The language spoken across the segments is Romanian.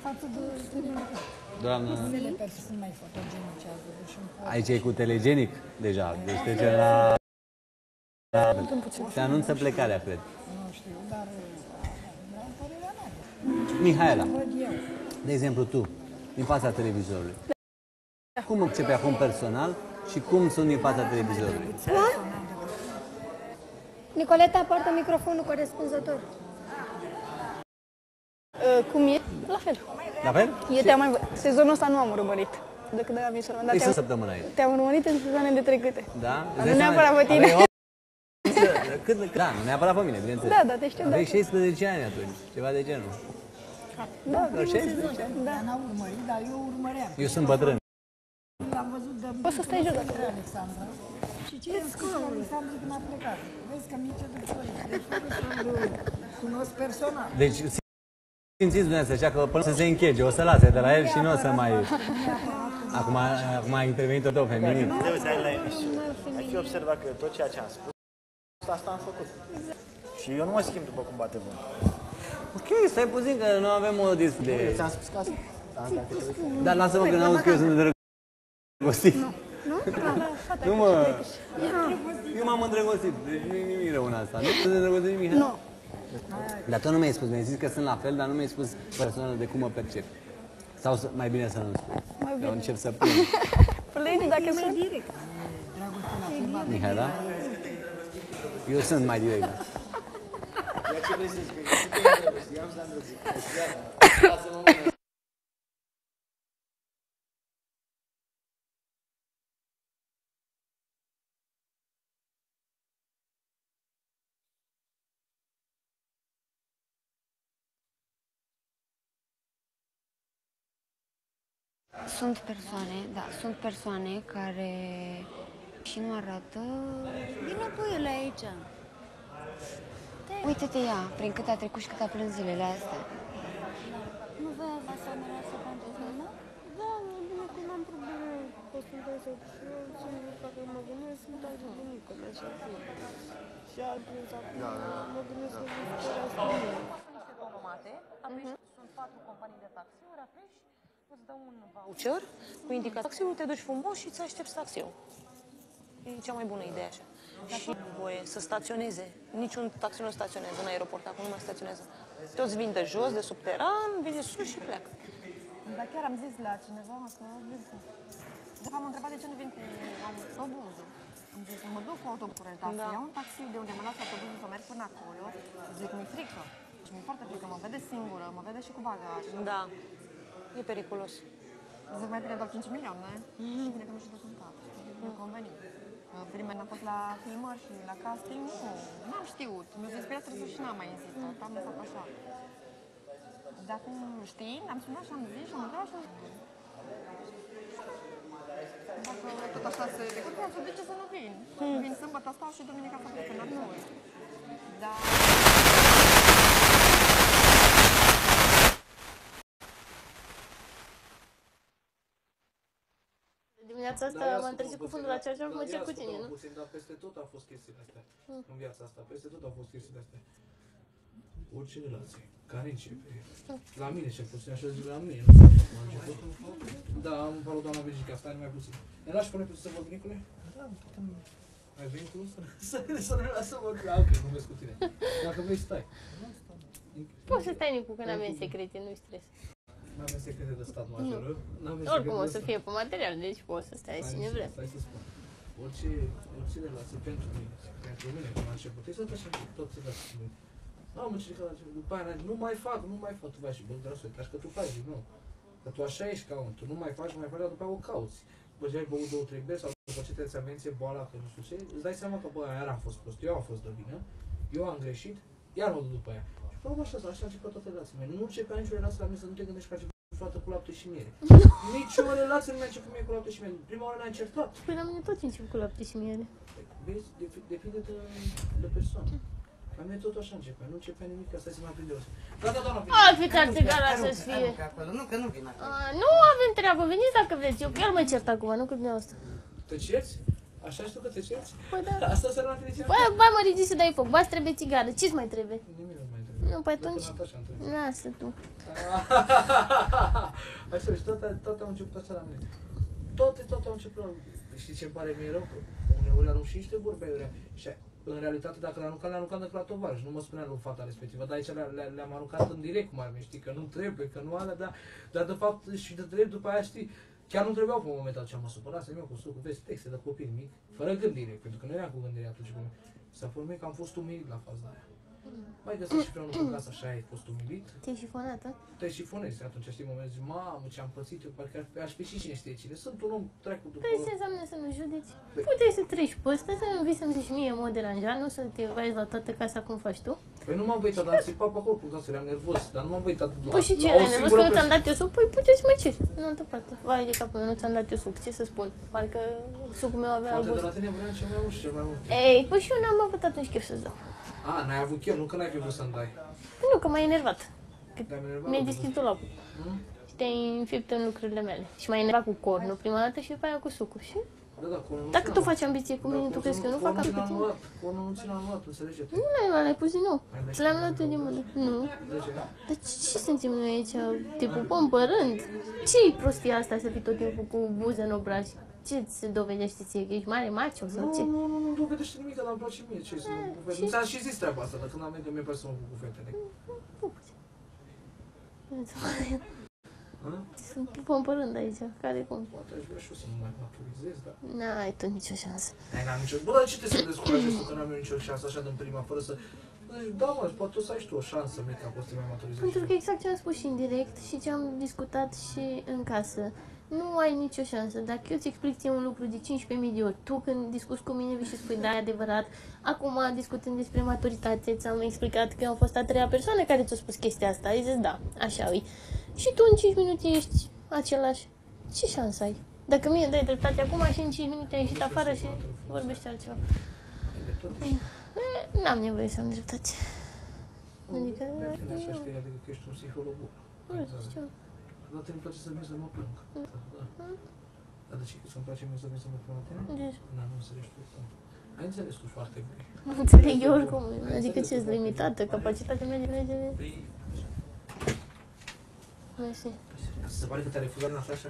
față de Doamna... sunt mai fotogenice. Aici e cu telegenic deja, deci trece la... Se anunță plecarea, cred. Nu știu, dar vreau părerea mea. Mihaela, de exemplu tu, din fața televizorului. Cum începe acum personal și cum sunt din fața televizorului? Nicoleta poartă microfonul corespunzător. Cum e? La fel. La fel? Sezonul ăsta nu am urmărit. Decât de la Miss Rwanda. Este săptămâna aici. Te-am urmărit în sezoanele trecute. Da? Nu neapărat pe tine. Da, nu neapărat pe mine, bineînțeles. Da, da, te știu. Aveai 16 ani atunci, ceva de genul. Da, vreo 16 ani. Da, n-am urmărit, dar eu urmăream. Eu sunt bătrân. L-am văzut de Poți să stai jos dacă vrei. Alexandra. Și ce i-am spus lui Alexandra când a plecat? Vezi că mici de Florin. Deci fără să-l cunosc personal. Deci simțiți dumneavoastră așa că până să se închege, o să lase de la el și nu o să mai... Acum a intervenit tot feminin. Ai fi observat că tot ceea ce am spus, asta am făcut. Și eu nu mă schimb după cum bate vântul. Ok, stai puțin că nu avem o discuție. Eu ți-am spus că asta. Dar lasă-mă că n-auzi că eu sunt îndrăgostit. Nu mă... Eu m-am îndrăgostit, deci nu e nimic rău în asta. Nu sunt îndrăgostit nimic. Nu. Dar tu nu mi-ai spus, mi-ai zis că sunt la fel, dar nu mi-ai spus personal de cum mă percep. Sau mai bine să nu spun. Eu încep să plâng. Plângi dacă sunt. Direct. Mihaela? Eu sunt mai direct. Sunt persoane care și nu arată... Vino tu ele aici. Uite-te ea, prin cât a trecut și cât a plâns zilele astea. Nu vei avea să amereasă pentru tine? Da, bine că n-am probleme că sunt așa și eu singur care mă gândesc sunt așa bunică de așa și a prins acum, mă gândesc că sunt fără asta mine. Niște automate, atunci sunt 4 companii de taxiuri, apeși, îți dă un voucher cu indicația taxiului, te duci frumos și îți aștepți taxiul. E cea mai bună idee așa. Și nu voie să staționeze. Niciun taxi nu staționează în aeroport, acum nu mai staționează. Toți vin de jos, de subteran, vin de sus și pleacă. Dar chiar am zis la cineva că am întrebat de ce nu vin cu autobuzul. Am zis, mă duc cu autobuzul, iau un taxi de unde mă las autobuzul să merg până acolo. Zic, mi-e frică. Și mi-e foarte frică, mă vede singură, mă vede și cu bagaj. Da, e periculos. Zic, mai bine doar 5 milioane, și bine că nu știu de sunt cap. Nu convenit. Primele am fost la filmări și la casting, n-am știut. Mi-a zis, Beatrice, și n-am mai insistat, am lăsat așa. Dar acum știind, am sunat și am zis și am întrebat și am zis. Dacă tot așa se decurgează, de ce să nu vin? Vin sâmbătă, stau și duminica să plec în Arnoi. Dar... Dimineața asta m-am trezit cu fundul la cearșaf, mă cer cu tine, nu? Dar peste tot au fost chestiile astea. În viața asta, peste tot au fost chestiile astea. Orice relație, care începe. La mine cel puțin, așa zic la mine, nu știu cum a început. Da, am parat doamna Virgica, stai mai puțin. Ne lași până puțin să vorbim, Nicule? Da, putem. Ai venit cu să ne lasă vorbim. Ok, nu vezi cu tine. Dacă vrei, stai. Poți să stai, Nicu, că n-avem secrete, nu-i stres. N-avem secrete de stat majoră. Oricum o să fie pe material, deci poți să stai cine vrea. Stai să spun. Orice relație pentru mine, când a început, exact așa tot se lasă cu mine. Am încercat la început, după aia nu mai fac, tu vai și bă, vreau să uitași că tu faci din nou. Că tu așa ești ca om, tu nu mai faci, dar după aia o cauți. După ce ai băut 2-3 beri sau după ce te-ți amenție boala, că nu știu ce, îți dai seama că bă, aia a fost prost, eu am fost de vină, eu am greșit, iar mă duc după aia. Și până așa a început toate relațiile. Nu începea nicio relație la mine să nu te gândești că a început fată cu lapte și miere. Nici o relație nu mi-a început mie cu lapte și miere. Prima oară ne-a certat. Păi la mine tot încep cu lapte și miere. Vezi, depinde de persoană. La mine tot așa începea, nu începea nimic, asta se mai prinde o. Gata, doamna, vine. Fiecare țigara să-ți fie. Nu, că nu vin acolo. Nu avem treabă, veniți dacă vreți. Eu chiar mă cert acum, nu cu dumneavoastră. Te cerți? Așa știu că te cerți? Păi da. Asta să rămâne tine. Bă, mă ridici să dai foc. Ba, trebuie țigară. Ce-ți mai trebuie? Nimic nu mai trebuie. Nu, păi atunci... Lasă tu. Hai serios, toate au început așa la mine. Toate au început la mine. Știi ce îmi pare mie rău? Că uneori arunc și niște vorbe aiurea. Și în realitate, dacă le aruncam decât la tovarăș, nu mă spunea lui fata respectivă, dar aici le-am aruncat în direct, cum ar veni, știi, că nu trebuie, că nu alea, dar de fapt și de drept după aia, știi, chiar nu trebuiau pe momentul acela, mă supărasem eu cu sucul, vezi, texte de copil mic, fără gândire, pentru că nu eram cu gândire atunci cu mine. S-a părut că am fost umilit la faza aia. Mai găsesc și vreau în casă, așa ai fost umilit. Te-ai șifonat, a? Te șifonezi atunci, știi, în momentul zici, mamă, ce-am pățit eu, parcă aș fi și cine știe cine. Sunt un om trecut după... Păi ce înseamnă să nu judeci? Puteai să treci pe ăsta, să nu vii să-mi zici mie mă deranja, nu să te vezi la toată casa cum faci tu. Păi nu m-am uitat, dar am țipat pe acolo, că eram nervos, dar nu m-am uitat la... Păi și ce, erai nervos că nu ți-am dat eu suc? Păi puteți să mă ceri, în altă parte. Vai de capul meu, nu ți-am dat eu suc, ce să spun? Parcă sucul meu avea Poate albos. de la tine vreau cel mai mult și cel mai mult. Ei, păi și eu n-am avut atunci chef să-ți dau. A, n-ai avut chef, nu că n-ai fi vrut să-mi dai. Nu, că m-ai enervat. Te-am enervat? Mi-ai deschis dulapul. Și te-ai înfipt în lucrurile mele. Și m-ai enervat cu cornul prima dată și după aia cu sucul. Și Da, cornul nu dacă ține tu anulat. faci ambiție cu mine, tu crezi că eu nu fac ambiție cu tine? Cornul nu ține anulat, înțelege-te. Nu l-ai luat, l-ai pus din nou. Ți l-am luat eu din mână. Nu. De ce? Dar ce suntem noi aici? Te pupăm pe rând? Ce-i prostia asta să fii tot timpul cu buză în obraj? Ce-ți dovedește ție? Că ești mare macho sau ce? Nu dovedește nimic, dar îmi place mie ce să mă cu fetele. Nu ți-am și zis treaba asta, dar când am venit, mi-e place să mă cu fetele. Pupu-ți. Sunt pupăm pe rând aici, care cum? Poate aș vrea și eu să mă mai maturizez, dar... N-ai tu nicio șansă. N-am nicio... Bă, dar ce te să mă descurajez tu că n-am eu nicio șansă așa din prima, fără să... Da, mă, poate tu să ai și tu o șansă, mica, poți să te mai maturizezi. Pentru că exact ce am spus și în direct și ce am discutat și în casă. Nu ai nicio șansă. Dacă eu îți explic ție un lucru de 15.000 de ori, tu când discuți cu mine vii și spui da, e adevărat. Acum, discutând despre maturitate, ți-am explicat că eu am fost a treia persoană care ți-a spus chestia asta. Ai zis da, așa e. Și tu în 5 minute ești același. Ce șansă ai? Dacă mie dai dreptate acum și în 5 minute ai ieșit afară și vorbești altceva. N-am nevoie să am dreptate. Adică... Bine, așa știi, adică că ești un psiholog bun. știu. Dar te-mi place să vin să mă plâng. Da. Dar de ce că îmi place mie să vin să mă plâng la tine? Deci. Nu înțelegi tu. Ai înțeles tu foarte bine. Nu înțeleg eu oricum. Adică ce-s limitată? Capacitatea mea de înțelegere? Mersi. Se pare că te-a refuzat în așa?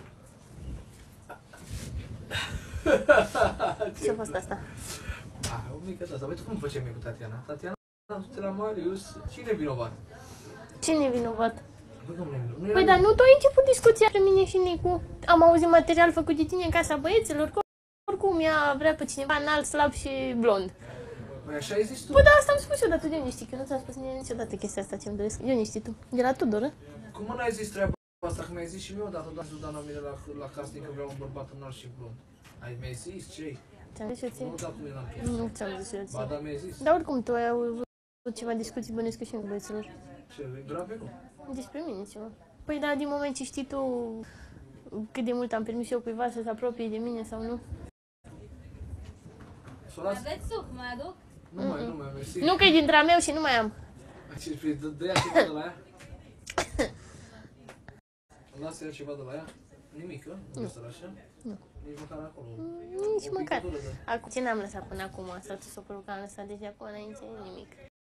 Ce-a fost asta? O mică asta. Uite cum facem mie cu Tatiana? Tatiana, du-te la Marius. Cine e vinovat? Cine e vinovat? Nu Păi, dar nu tu ai început discuția între mine și Nicu. Am auzit material făcut de tine în casa băieților, că oricum ea vrea pe cineva înalt, slab și blond. Păi așa ai zis tu? Păi da, asta am spus eu, dar tu de unde știi? Că eu nu ți-am spus niciodată chestia asta ce-mi doresc. De unde știi tu? De la Tudor, Cum n-ai zis treaba asta? Că mi-ai zis și mie odată, dar tu la mine la casting că vreau un bărbat înalt și blond. Mi-ai zis ce-i? Ți-am zis eu ție? Nu, dar cum eram tu? Nu ți-am zis eu Ba, ție. da, mi-ai zis. Dar oricum tu ai avut ceva discuții bănesc și cu băieților. Ce, grave nu? Despre mine ceva. Păi da, din moment ce știi tu cât de mult am permis eu cuiva să se apropie de mine sau nu. Aveți suc, mai aduc? Nu mai, mersi. Nu că e dintre a meu și nu mai am. Ce, dă ea ceva de la ea? Lasă ea ceva de la ea? Nimic, nu? Nu. Așa? Nu. Nici măcar acolo. Nici măcar. Acum, ce n-am lăsat până acum? Sau ce s-o părut că am lăsat deja până înainte? Nimic.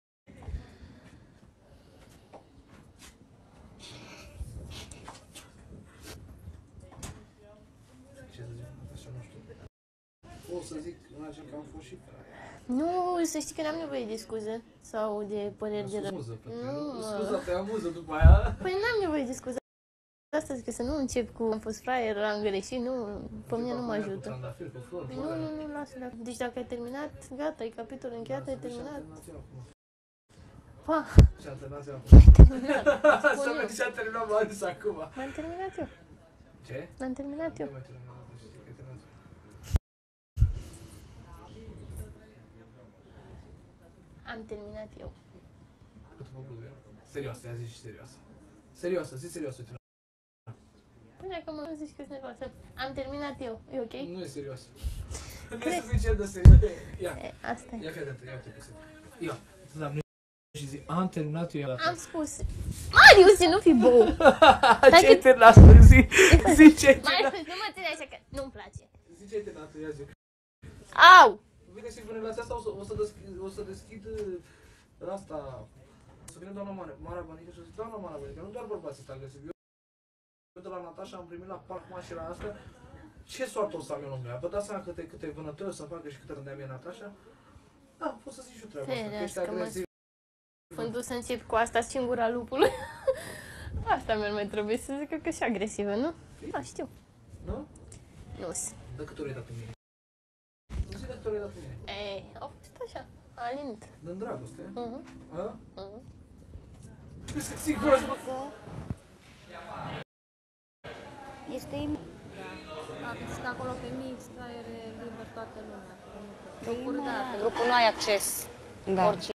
Ce să zic? Așa nu știu. Pot să zic că am fost și Nu, să știi că n-am nevoie de scuze sau de păreri de rău. Scuza, te amuză după aia. Păi n-am nevoie de scuze. Asta zic că să nu încep cu am fost fraier, am greșit, nu, pe mine nu mă ajută. Nu, lasă. Deci dacă ai terminat, gata, e capitolul încheiat, ai terminat. Pa! Ce-a terminat eu? Terminat. Să vezi ce-a terminat Marius acum. M-am terminat eu. Ce? M-am terminat eu. Am terminat eu. Serioasă, ia zi și serioasă. Serioasă, zi serioasă. Păi dacă mă zici că sunt nervoasă. Am terminat eu. E ok? Nu e serios. Nu e suficient de serios. Ia. Asta e. Ia fii atentă, ia-te pe serios. Ia. Să și zi, am terminat eu la Am spus. Marius, nu fi bou! Ce ai terminat? Zi ce ai terminat. Marius, nu mă ține așa că nu-mi place. Zi ce ai terminat, ia zi. Au! Vine și până la asta o să deschid asta. Să vină doamna Mara Bănică și o să zic, doamna Mara Bănică, nu doar bărbații ăsta agresif. de la Natasha am primit la parc mașina asta. Ce soartă o să am eu lângă ea? Vă dați seama câte vânătări o să facă și câte rândea mie Natasha? Da, pot să zic și eu treaba asta, că ești agresiv. Când să încep cu asta singura lupului. Asta mi-ar mai trebuie să zic că și agresivă, nu? Da, știu. Nu? Nu. De câte ori ai dat în mine? Nu zic de câte ori ai dat în mine. Ei, au fost așa, alinit. Din dragoste? A? Este acolo pe mix, traiere liber toată lumea. Grupul nu ai acces. Da. Orice